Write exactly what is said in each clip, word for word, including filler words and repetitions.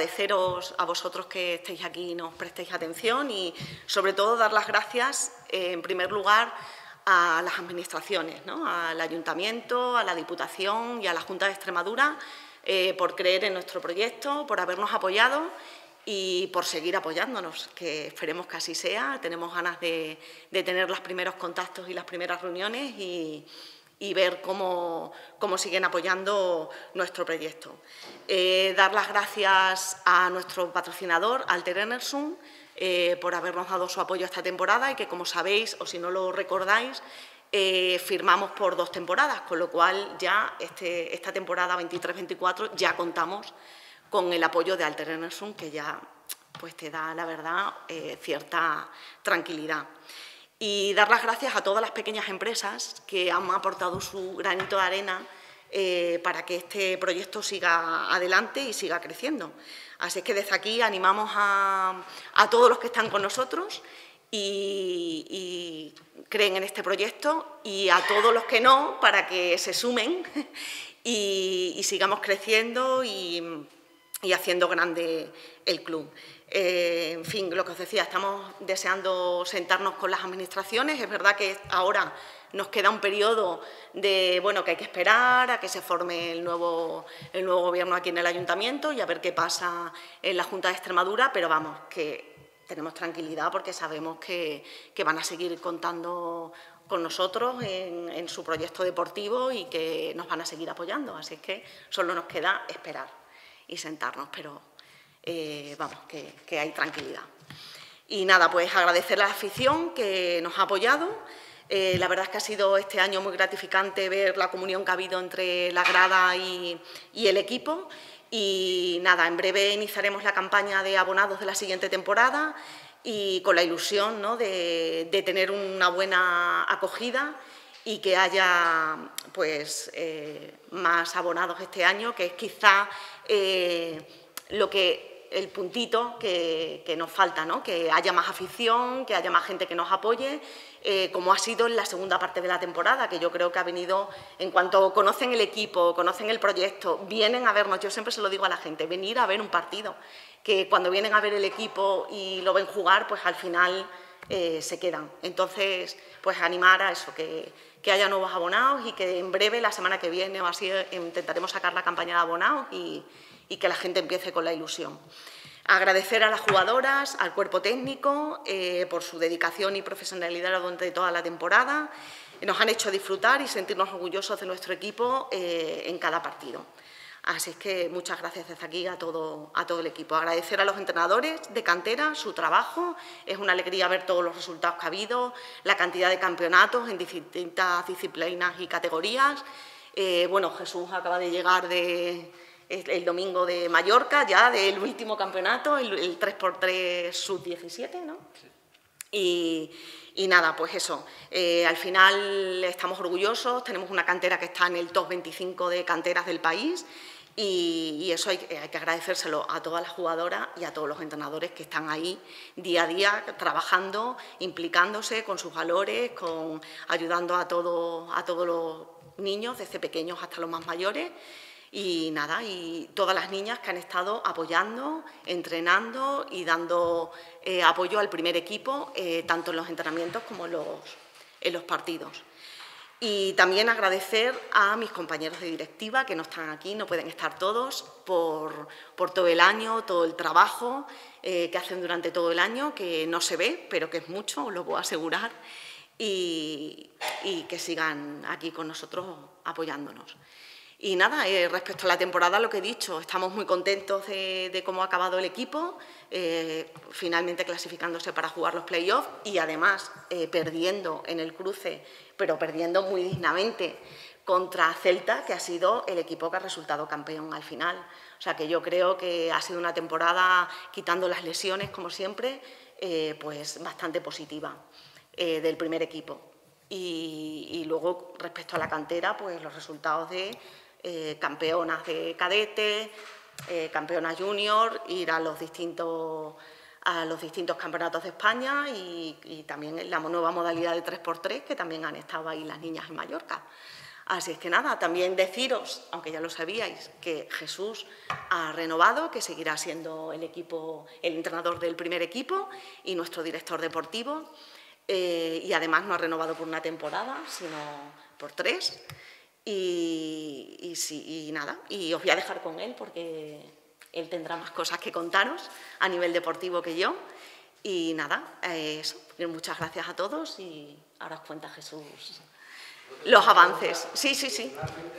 agradeceros a vosotros que estéis aquí y nos prestéis atención y, sobre todo, dar las gracias, eh, en primer lugar, a las administraciones, ¿no? Al Ayuntamiento, a la Diputación y a la Junta de Extremadura, eh, por creer en nuestro proyecto, por habernos apoyado y por seguir apoyándonos, que esperemos que así sea. Tenemos ganas de, de tener los primeros contactos y las primeras reuniones y, y ver cómo, cómo siguen apoyando nuestro proyecto. Eh, dar las gracias a nuestro patrocinador, Alter Enersum, eh, por habernos dado su apoyo esta temporada y que, como sabéis, o si no lo recordáis, eh, firmamos por dos temporadas, con lo cual ya este, esta temporada veintitrés veinticuatro ya contamos con el apoyo de Alter Enersum, que ya pues, te da, la verdad, eh, cierta tranquilidad. Y dar las gracias a todas las pequeñas empresas que han aportado su granito de arena eh, para que este proyecto siga adelante y siga creciendo. Así es que desde aquí animamos a, a todos los que están con nosotros y, y creen en este proyecto, y a todos los que no, para que se sumen y, y sigamos creciendo y, y haciendo grande el club. Eh, en fin, lo que os decía, estamos deseando sentarnos con las administraciones. Es verdad que ahora nos queda un periodo de, bueno, que hay que esperar a que se forme el nuevo, el nuevo gobierno aquí en el Ayuntamiento y a ver qué pasa en la Junta de Extremadura, pero vamos, que tenemos tranquilidad porque sabemos que, que van a seguir contando con nosotros en, en su proyecto deportivo y que nos van a seguir apoyando. Así es que solo nos queda esperar y sentarnos, pero eh, vamos, que, que hay tranquilidad. Y nada, pues agradecer a la afición que nos ha apoyado. Eh, la verdad es que ha sido este año muy gratificante ver la comunión que ha habido entre la grada y, y el equipo. Y nada, en breve iniciaremos la campaña de abonados de la siguiente temporada y con la ilusión, ¿no?, de, de tener una buena acogida y que haya pues, eh, más abonados este año, que es quizá eh, lo que, el puntito que, que nos falta, ¿no?, que haya más afición, que haya más gente que nos apoye, eh, como ha sido en la segunda parte de la temporada, que yo creo que ha venido, en cuanto conocen el equipo, conocen el proyecto, vienen a vernos. Yo siempre se lo digo a la gente, venir a ver un partido, que cuando vienen a ver el equipo y lo ven jugar, pues al final eh, se quedan. Entonces, pues animar a eso, que, que haya nuevos abonados y que en breve, la semana que viene o así, intentaremos sacar la campaña de abonados y, y que la gente empiece con la ilusión. Agradecer a las jugadoras, al cuerpo técnico, eh, por su dedicación y profesionalidad durante toda la temporada. Nos han hecho disfrutar y sentirnos orgullosos de nuestro equipo eh, en cada partido. Así es que muchas gracias desde aquí a todo, a todo el equipo. Agradecer a los entrenadores de cantera su trabajo. Es una alegría ver todos los resultados que ha habido, la cantidad de campeonatos en distintas disciplinas y categorías. Eh, bueno, Jesús acaba de llegar de... el domingo de Mallorca, ya del último campeonato, el, el tres por tres sub diecisiete, ¿no? Sí. Y, y nada, pues eso, eh, al final estamos orgullosos, tenemos una cantera que está en el top veinticinco de canteras del país y, y eso hay, hay que agradecérselo a todas las jugadoras y a todos los entrenadores que están ahí día a día trabajando, implicándose con sus valores, con, ayudando a, todo, a todos los niños, desde pequeños hasta los más mayores. Y nada, y todas las niñas que han estado apoyando, entrenando y dando eh, apoyo al primer equipo, eh, tanto en los entrenamientos como en los, en los partidos. Y también agradecer a mis compañeros de directiva, que no están aquí, no pueden estar todos, por, por todo el año, todo el trabajo eh, que hacen durante todo el año, que no se ve, pero que es mucho, os lo puedo asegurar, y, y que sigan aquí con nosotros apoyándonos. Y nada, eh, respecto a la temporada, lo que he dicho, estamos muy contentos de, de cómo ha acabado el equipo, eh, finalmente clasificándose para jugar los play-offs y además eh, perdiendo en el cruce, pero perdiendo muy dignamente contra Celta, que ha sido el equipo que ha resultado campeón al final. O sea que yo creo que ha sido una temporada, quitando las lesiones, como siempre, eh, pues bastante positiva eh, del primer equipo. Y, y luego, respecto a la cantera, pues los resultados de Eh, campeonas de cadete, eh, campeonas junior, ir a los distintos, a los distintos campeonatos de España y, y también en la nueva modalidad de tres por tres, que también han estado ahí las niñas en Mallorca. Así es que nada, también deciros, aunque ya lo sabíais, que Jesús ha renovado, que seguirá siendo el equipo, el entrenador del primer equipo y nuestro director deportivo. Eh, y además no ha renovado por una temporada, sino por tres. Y, y, sí, y nada, y os voy a dejar con él porque él tendrá más cosas que contaros a nivel deportivo que yo. Y nada, eh, eso, muchas gracias a todos y ahora os cuenta Jesús los avances. Sí, sí, sí.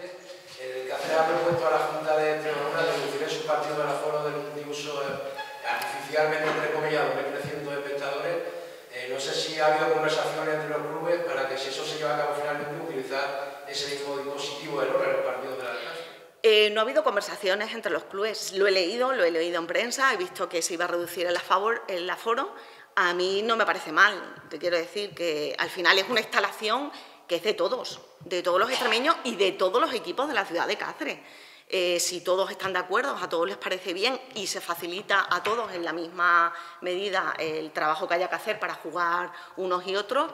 El Cáceres ha propuesto a la Junta de Extremadura reducir en su partido del aforo de uso artificialmente entrecomillado de trescientos espectadores. Eh, no sé si ha habido conversaciones entre los clubes para que, si eso se lleva a cabo finalmente, utilizar ese mismo dispositivo de hora en los partidos de la clase. Eh, no ha habido conversaciones entre los clubes. Lo he leído, lo he leído en prensa, he visto que se iba a reducir el, aforo, el aforo. A mí no me parece mal. Te quiero decir que al final es una instalación que es de todos, de todos los extremeños y de todos los equipos de la ciudad de Cáceres. Eh, si todos están de acuerdo, a todos les parece bien y se facilita a todos en la misma medida el trabajo que haya que hacer para jugar unos y otros,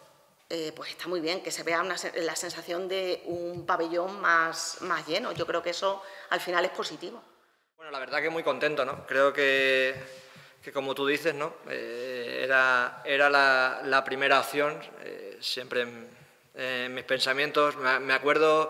eh, pues está muy bien que se vea una, la sensación de un pabellón más, más lleno. Yo creo que eso al final es positivo. Bueno, la verdad que muy contento, ¿no? Creo que, que como tú dices, ¿no? Eh, era, era la, la primera opción, eh, siempre en, en mis pensamientos. Me, me acuerdo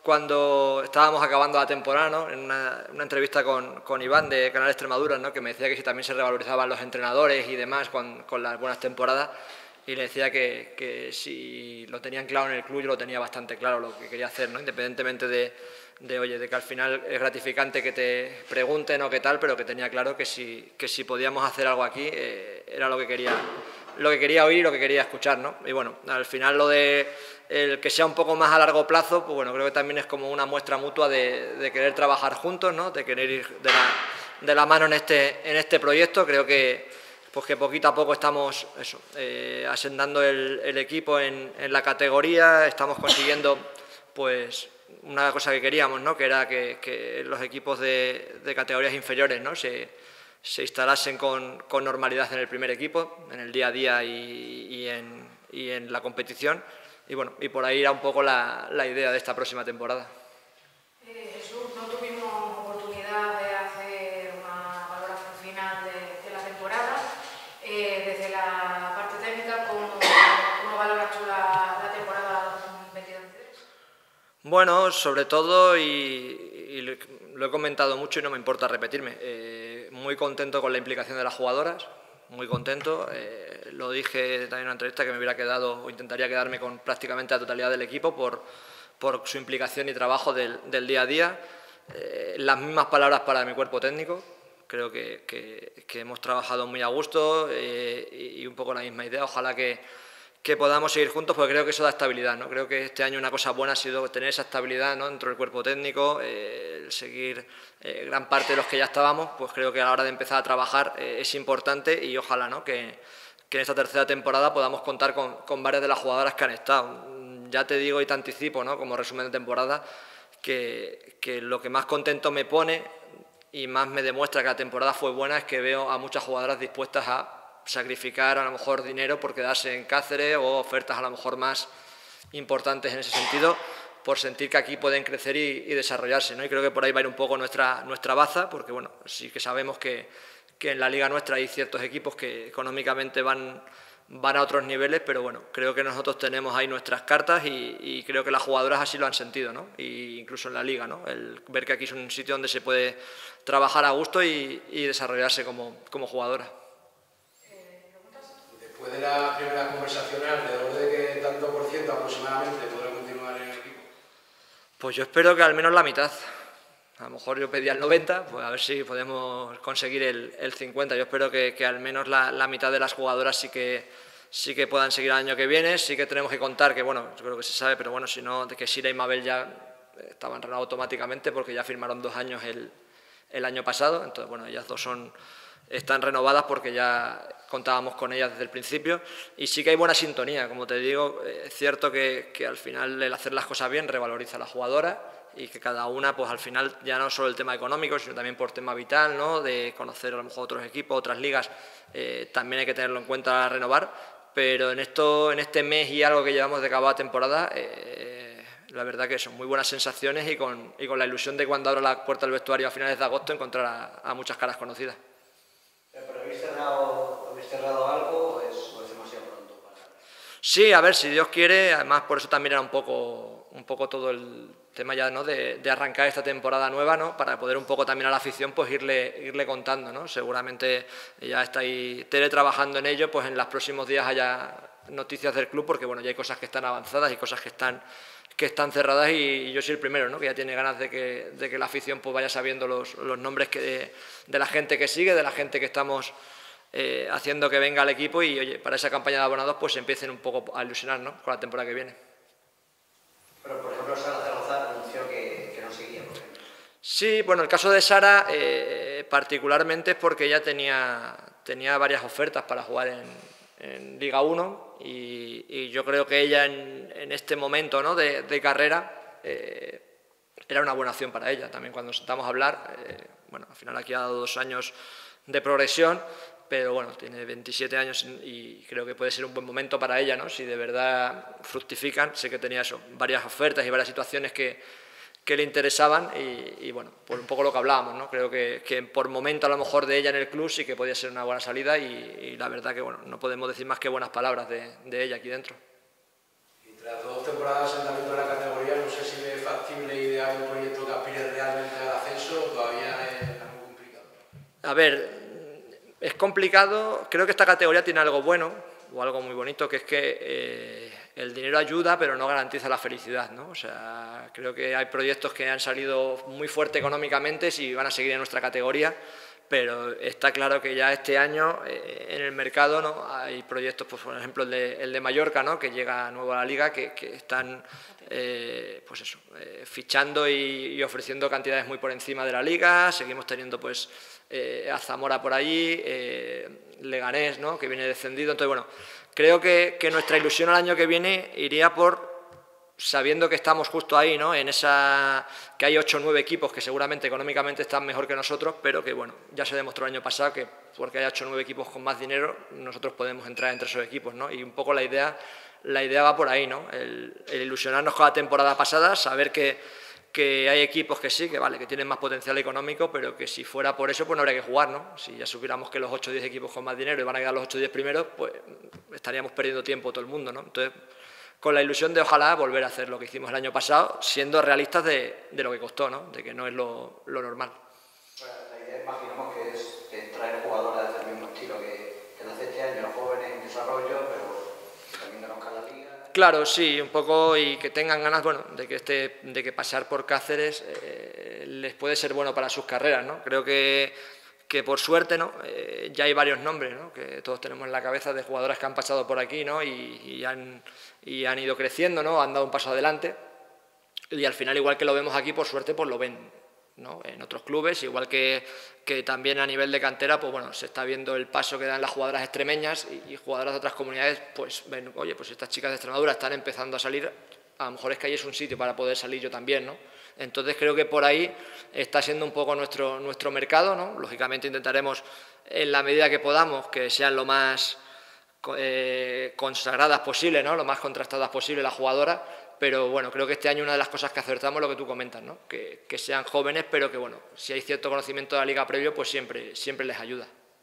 cuando estábamos acabando la temporada, ¿no? En una, una entrevista con, con Iván de Canal Extremadura, ¿no? Que me decía que si también se revalorizaban los entrenadores y demás con, con las buenas temporadas, y le decía que, que si lo tenían claro en el club, yo lo tenía bastante claro lo que quería hacer, ¿no? Independientemente de, de, oye, de que al final es gratificante que te pregunten o qué tal, pero que tenía claro que si, que si podíamos hacer algo aquí, eh, era lo que quería, lo que quería oír y lo que quería escuchar, ¿no? Y bueno, al final lo de el que sea un poco más a largo plazo, pues bueno, creo que también es como una muestra mutua de, de querer trabajar juntos, ¿no? De querer ir de la, de la mano en este, en este proyecto. Creo que pues que poquito a poco estamos eso, eh, asentando el, el equipo en, en la categoría, estamos consiguiendo pues una cosa que queríamos, ¿no? Que era que, que los equipos de, de categorías inferiores, ¿no? se, se instalasen con, con normalidad en el primer equipo, en el día a día y, y, en, y en la competición, y bueno, y por ahí era un poco la, la idea de esta próxima temporada. Eh, Jesús, no tuvimos oportunidad de hacer una valoración final de, de la temporada. Eh, desde la parte técnica, ¿cómo, cómo valoras tú la, la temporada veintidós veintitrés? Bueno, sobre todo, y, y lo he comentado mucho y no me importa repetirme, eh, muy contento con la implicación de las jugadoras, muy contento. Eh, lo dije también en una entrevista que me hubiera quedado o intentaría quedarme con prácticamente la totalidad del equipo por, por su implicación y trabajo del, del día a día. Eh, las mismas palabras para mi cuerpo técnico. Creo que, que, que hemos trabajado muy a gusto eh, y un poco la misma idea. Ojalá que, que podamos seguir juntos, porque creo que eso da estabilidad, ¿no? Creo que este año una cosa buena ha sido tener esa estabilidad, ¿no? Dentro del cuerpo técnico, eh, el seguir eh, gran parte de los que ya estábamos, pues creo que a la hora de empezar a trabajar eh, es importante y ojalá, ¿no? que, que en esta tercera temporada podamos contar con, con varias de las jugadoras que han estado. Ya te digo y te anticipo, ¿no? Como resumen de temporada, que, que lo que más contento me pone y más me demuestra que la temporada fue buena es que veo a muchas jugadoras dispuestas a sacrificar a lo mejor dinero por quedarse en Cáceres o ofertas a lo mejor más importantes en ese sentido, por sentir que aquí pueden crecer y, y desarrollarse, ¿no? Y creo que por ahí va a ir un poco nuestra, nuestra baza, porque bueno, sí que sabemos que, que en la liga nuestra hay ciertos equipos que económicamente van, van a otros niveles, pero bueno, creo que nosotros tenemos ahí nuestras cartas y, y creo que las jugadoras así lo han sentido, ¿no? Y incluso en la liga, ¿no? El ver que aquí es un sitio donde se puede trabajar a gusto y, y desarrollarse como, como jugadora. Después de las primeras conversaciones, ¿alrededor de qué tanto por ciento aproximadamente podrá continuar en el equipo? Pues yo espero que al menos la mitad. A lo mejor yo pedía el noventa, pues a ver si podemos conseguir el, el cincuenta. Yo espero que, que al menos la, la mitad de las jugadoras sí que, sí que puedan seguir el año que viene. Sí que tenemos que contar que, bueno, yo creo que se sabe, pero bueno, si no, de que Sira y Mabel ya estaban renovados automáticamente porque ya firmaron dos años el, el año pasado. Entonces, bueno, ellas dos son, están renovadas porque ya contábamos con ellas desde el principio. Y sí que hay buena sintonía, como te digo, es cierto que, que al final el hacer las cosas bien revaloriza a la jugadora, y que cada una, pues al final, ya no solo el tema económico, sino también por tema vital, ¿no? De conocer a lo mejor otros equipos, otras ligas, eh, también hay que tenerlo en cuenta a renovar, pero en, esto, en este mes y algo que llevamos de acabada temporada, eh, la verdad que son muy buenas sensaciones y con, y con la ilusión de cuando abra la puerta del vestuario a finales de agosto encontrar a, a muchas caras conocidas. ¿Pero habéis cerrado, habéis cerrado algo o es, o es demasiado pronto para...? Sí, a ver, si Dios quiere, además por eso también era un poco, un poco todo el tema ya, ¿no?, de, de arrancar esta temporada nueva, ¿no?, para poder un poco también a la afición pues irle, irle contando, ¿no? Seguramente ya estáis teletrabajando en ello, pues en los próximos días haya noticias del club, porque bueno, ya hay cosas que están avanzadas y cosas que están, que están cerradas, y, y yo soy el primero, ¿no?, que ya tiene ganas de que, de que la afición pues vaya sabiendo los, los nombres que de, de la gente que sigue, de la gente que estamos eh, haciendo que venga al equipo, y oye, para esa campaña de abonados pues empiecen un poco a ilusionar, ¿no?, con la temporada que viene. Pero por ejemplo Sara Zaragoza anunció que, que no seguía, por ejemplo. Sí, bueno, el caso de Sara eh, particularmente es porque ella tenía, tenía varias ofertas para jugar en, en Liga uno, y, y yo creo que ella en, en este momento, ¿no?, de, de carrera eh, era una buena opción para ella. También cuando nos sentamos a hablar, eh, bueno, al final aquí ha dado dos años de progresión, pero bueno, tiene veintisiete años y creo que puede ser un buen momento para ella, ¿no?, si de verdad fructifican. Sé que tenía eso, varias ofertas y varias situaciones que, que le interesaban, y, y bueno, por un poco lo que hablábamos, ¿no?, creo que, que por momento a lo mejor de ella en el club sí que podía ser una buena salida, y, y la verdad que bueno, no podemos decir más que buenas palabras de, de ella aquí dentro. Y tras dos temporadas de asentamiento de la categoría, no sé si es factible idear un proyecto que aspire realmente al ascenso, o todavía es algo complicado. A ver, es complicado. Creo que esta categoría tiene algo bueno, o algo muy bonito, que es que eh, el dinero ayuda, pero no garantiza la felicidad, ¿no? O sea, creo que hay proyectos que han salido muy fuerte económicamente y van a seguir en nuestra categoría, pero está claro que ya este año eh, en el mercado, ¿no?, hay proyectos, pues, por ejemplo el de, el de Mallorca, ¿no?, que llega nuevo a la Liga, que, que están eh, pues eso, eh, fichando y, y ofreciendo cantidades muy por encima de la Liga. Seguimos teniendo pues eh, a Zamora por allí, eh, Leganés, ¿no?, que viene descendido. Entonces, bueno, creo que, que nuestra ilusión al año que viene iría por, sabiendo que estamos justo ahí, ¿no?, en esa, que hay ocho o nueve equipos que seguramente económicamente están mejor que nosotros, pero que bueno, ya se demostró el año pasado que porque hay ocho o nueve equipos con más dinero, nosotros podemos entrar entre esos equipos, ¿no? Y un poco la idea, la idea va por ahí, ¿no?, el, el ilusionarnos con la temporada pasada, saber que, que hay equipos que sí, que vale, que tienen más potencial económico, pero que si fuera por eso, pues no habría que jugar, ¿no? Si ya supiéramos que los ocho o diez equipos con más dinero y van a quedar los ocho o diez primeros, pues estaríamos perdiendo tiempo todo el mundo, ¿no? Entonces, con la ilusión de ojalá volver a hacer lo que hicimos el año pasado, siendo realistas de, de lo que costó, ¿no?, de que no es lo, lo normal. Bueno, la idea, imaginamos que es que traer jugadores del mismo estilo que, que hace este año, los jóvenes en desarrollo, pero también conozcan la liga. Claro, sí, un poco, y que tengan ganas, bueno, de que, este, de que pasar por Cáceres eh, les puede ser bueno para sus carreras, ¿no? Creo que, que por suerte, ¿no?, eh, ya hay varios nombres, ¿no?, que todos tenemos en la cabeza de jugadoras que han pasado por aquí, ¿no?, y, y, han, y han ido creciendo, ¿no?, han dado un paso adelante, y al final, igual que lo vemos aquí, por suerte, pues lo ven, ¿no?, en otros clubes, igual que, que también a nivel de cantera, pues bueno, se está viendo el paso que dan las jugadoras extremeñas, y, y jugadoras de otras comunidades, pues ven, oye, pues estas chicas de Extremadura están empezando a salir, a lo mejor es que ahí es un sitio para poder salir yo también, ¿no? Entonces creo que por ahí está siendo un poco nuestro, nuestro mercado, ¿no? Lógicamente intentaremos, en la medida que podamos, que sean lo más eh, consagradas posible, ¿no?, lo más contrastadas posible las jugadoras, pero bueno, creo que este año una de las cosas que acertamos es lo que tú comentas, ¿no?, que, que sean jóvenes, pero que bueno, si hay cierto conocimiento de la liga previo, pues siempre, siempre les ayuda.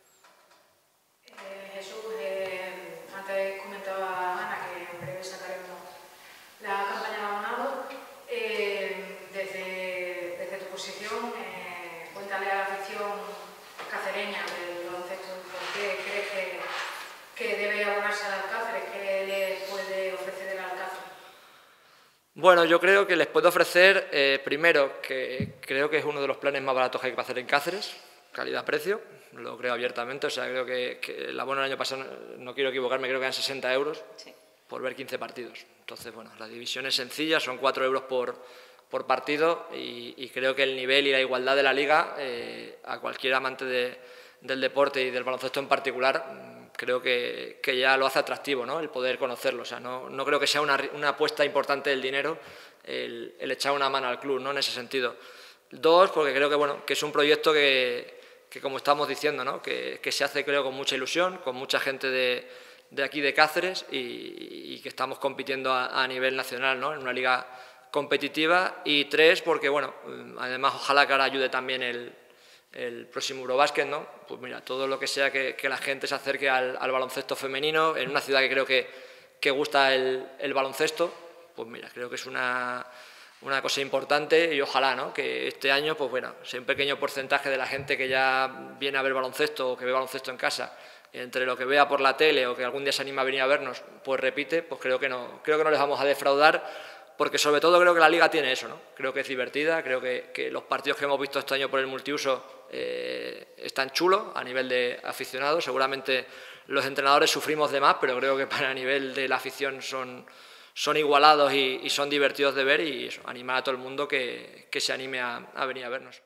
Eh, Jesús, eh, antes comentaba Ana que en breve sacaremos la campaña de abonados. Eh, desde, desde tu posición, eh, cuéntale a la afición cacereña del baloncesto por qué crees que, que debe abonarse al Alcáceres, qué le puede ofrecer el Alcáceres. Bueno, yo creo que les puedo ofrecer, eh, primero, que creo que es uno de los planes más baratos que hay que hacer en Cáceres, calidad-precio, lo creo abiertamente, o sea, creo que, que el abono el año pasado, no quiero equivocarme, creo que eran sesenta euros sí. por ver quince partidos. Entonces, bueno, la división es sencilla, son cuatro euros por, por partido, y, y creo que el nivel y la igualdad de la liga, eh, a cualquier amante de, del deporte y del baloncesto en particular, creo que, que ya lo hace atractivo, ¿no?, el poder conocerlo. O sea, no, no creo que sea una, una apuesta importante del dinero el, el echar una mano al club, ¿no?, en ese sentido. Dos, porque creo que, bueno, que es un proyecto que, que como estamos diciendo, ¿no?, que, que se hace, creo, con mucha ilusión, con mucha gente de, de aquí de Cáceres, y, y que estamos compitiendo a, a nivel nacional, ¿no?, en una liga competitiva, y tres, porque bueno, además ojalá que ahora ayude también el, el próximo Eurobásquet, ¿no? Pues mira, todo lo que sea que, que la gente se acerque al, al baloncesto femenino, en una ciudad que creo que, que gusta el, el baloncesto, pues mira, creo que es una, una cosa importante, y ojalá, ¿no?, que este año, pues bueno, sea un pequeño porcentaje de la gente que ya viene a ver baloncesto o que ve baloncesto en casa, entre lo que vea por la tele o que algún día se anima a venir a vernos, pues repite, pues creo que no, creo que no les vamos a defraudar, porque sobre todo creo que la Liga tiene eso, ¿no? Creo que es divertida, creo que, que los partidos que hemos visto este año por el multiuso eh, están chulos a nivel de aficionados. Seguramente los entrenadores sufrimos de más, pero creo que para el nivel de la afición son, son igualados y, y son divertidos de ver, y eso, animar a todo el mundo que, que se anime a, a venir a vernos.